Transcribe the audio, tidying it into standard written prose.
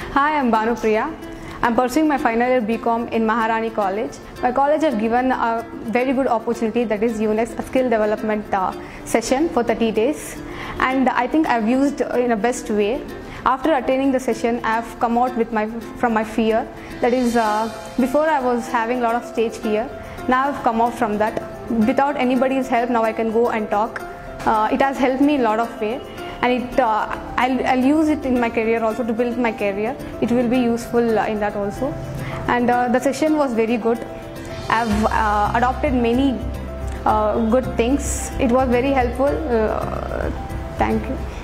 Hi, I'm Banupriya. I'm pursuing my final year BCom in Maharani College. My college have given a very good opportunity, that is UNXT skill development session for 30 days, and I think I've used in a best way. After attending the session, I've come out with from my fear. That is, before I was having a lot of stage fear. Now I've come out from that. Without anybody's help, now I can go and talk. It has helped me a lot of way, and I'll use it in my career also to build my career. It will be useful in that also. And the session was very good. I've adopted many good things. It was very helpful. Thank you.